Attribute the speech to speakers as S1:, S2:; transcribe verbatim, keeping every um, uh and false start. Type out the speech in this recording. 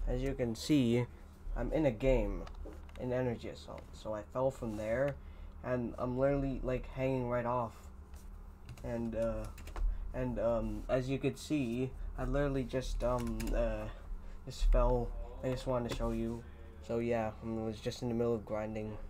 S1: as you can see, I'm in a game, in Energy Assault. So I fell from there, and I'm literally like hanging right off. And uh, and um, as you could see, I literally just um uh just fell. I just wanted to show you. So yeah, I was just in the middle of grinding.